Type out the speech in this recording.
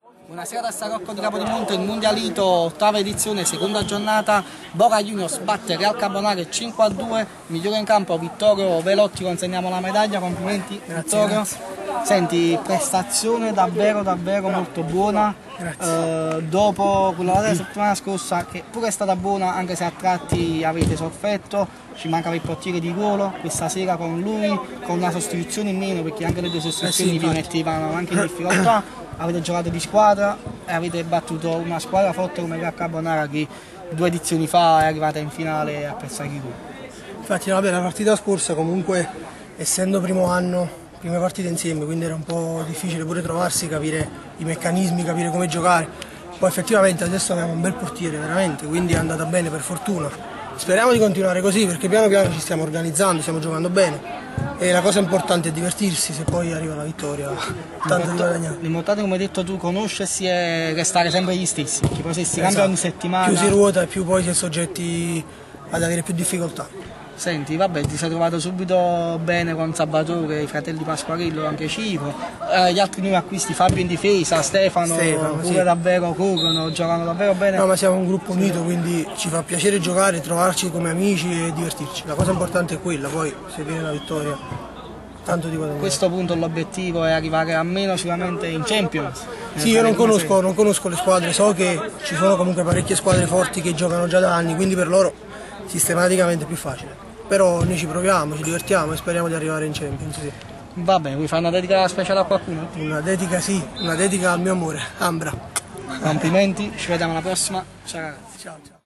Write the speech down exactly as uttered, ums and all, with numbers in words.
Buonasera da Starocco di Capodimonte, il Mundialito, ottava edizione, seconda giornata. Boca Juniors batte Real Carbonare cinque a due, migliore in campo Vittorio Velotti, consegniamo la medaglia, complimenti. Grazie, Vittorio. Grazie. Senti, prestazione davvero davvero molto buona, eh, dopo quella della settimana scorsa che pure è stata buona anche se a tratti avete sofferto, ci mancava il portiere di ruolo, questa sera con lui, con una sostituzione in meno perché anche le due sostituzioni eh sì, vi mettevano anche in difficoltà, avete giocato di squadra e avete battuto una squadra forte come Real Carbonara che due edizioni fa è arrivata in finale a Pescara di Cuneo. Infatti vabbè, la partita scorsa comunque essendo primo anno, prime partite insieme, quindi era un po' difficile pure trovarsi, capire i meccanismi, capire come giocare. Poi effettivamente adesso abbiamo un bel portiere veramente, quindi è andata bene per fortuna. Speriamo di continuare così perché piano piano ci stiamo organizzando, stiamo giocando bene e la cosa importante è divertirsi, se poi arriva la vittoria tanto di guadagnare. L'importante, come hai detto tu, conoscersi e restare sempre gli stessi, perché poi se si cambia ogni settimana più si ruota e più poi si è soggetti ad avere più difficoltà. Senti, vabbè, ti sei trovato subito bene con Sabatore, i fratelli Pasquarillo, anche Civo, eh, gli altri nuovi acquisti, Fabio in difesa, Stefano, Stefano pure sì. Davvero corrono, giocano davvero bene. No, ma siamo un gruppo unito, quindi ci fa piacere giocare, trovarci come amici e divertirci. La cosa importante è quella, poi se viene la vittoria, tanto di guadagnare. A questo punto l'obiettivo è arrivare almeno sicuramente in Champions. Sì, io non conosco, non conosco le squadre, so che ci sono comunque parecchie squadre forti che giocano già da anni, quindi per loro sistematicamente è più facile. Però noi ci proviamo, ci divertiamo e speriamo di arrivare in Champions. Sì. Va bene, vuoi fare una dedica speciale a qualcuno? Una dedica sì, una dedica al mio amore, Ambra. Complimenti, ci vediamo alla prossima. Ciao ragazzi. Ciao, ciao.